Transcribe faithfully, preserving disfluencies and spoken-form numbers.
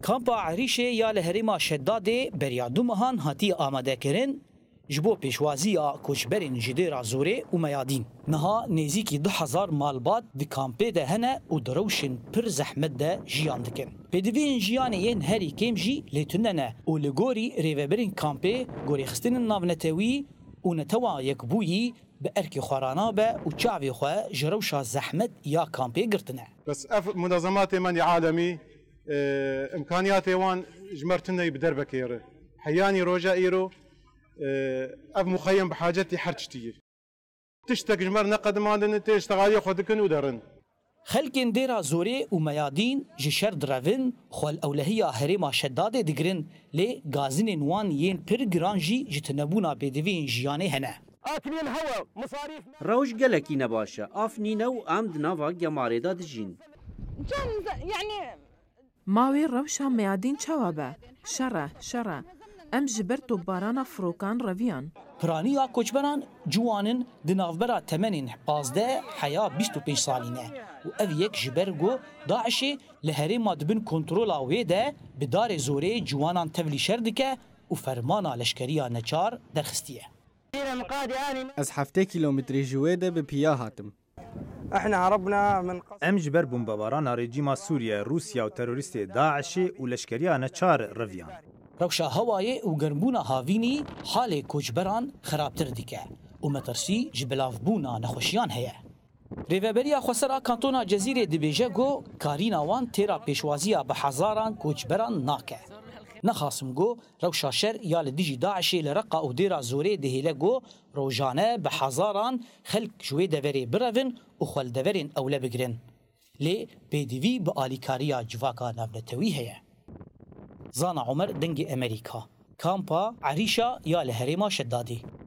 کامپا عریشه یا لهریما شداده بریادو مهان هاتی آماده کرن جبو پیشوازی کوچبرین جدیرا زوره و میادین. نها نزیکی دو هزار مالبات دی کامپه ده هنه و دروشن پر زحمت ده جیان دکن. بدوین جیان این هری کم جی لیتوننه و لگوری ریوبرین کامپه گوری خستین ناونتوی و نتوا یک بویی به ارکی خورانا به و چاوی خواه جروشا زحمت یا کامپه گرتنه. بس اف منظمات من عالمی امکانیات وان جمرتنه بدر بکیره. حیانی روجا ایرو اف مخيم بحاجتي حرجتي تشتك جمر نقد ما عندنا تشتغالي خدكن ودرن خلقن ديرا زوري وميادين جشر درافن خول اولهيا هريما شداده دگرن لي غازين وان ين بير گرانجي جتنبونا بدوين جياني هنا آتنين هوا مصاريف روش گلكي نباشا افنينو امد نافا گماريدا دجين يعني ماوي روشا ميادين چوابه شره شره ام جبرتو بارانا فروکان رویان. پرانیا کوچبران جوانن دنافبرا تمنین پازده حیا بیست و پنج سالینه و او یک جبرگو داعشی لهری مادبن کنترولا ویده بدار زوره جوانان تولی شردکه و فرمانا لشکریا نچار درخستیه. از هفته کیلومتری جویده به پیا هاتم. احنا هربنا من ام جبر بمباران رژیم سوریه روسیا و تروریست داعش و لشکریا نچار رویان. روشا هوایی و گرمبونا هاوینی حال کوچبران خرابتر دیکه و مترسی جبلاف بونا نخوشیان هیه. ریوبریا خسرا کانتونا جزیره دبیجه گو کارینا وان تیرا پیشوازیا به هزاران کوچبران ناکه. نخاسم گو روشا شر یا لدیجی داعشی لرقا و دیرا زوره دهیله گو روجانه به هزاران خلق شوی دوری برون و خل دورین اوله بگرن. لی بیدیوی به آلیکاریا جواکا نونتوی هیه. زانا عمر دنگ امریکا کامپا عریشا یا لهریما شدادی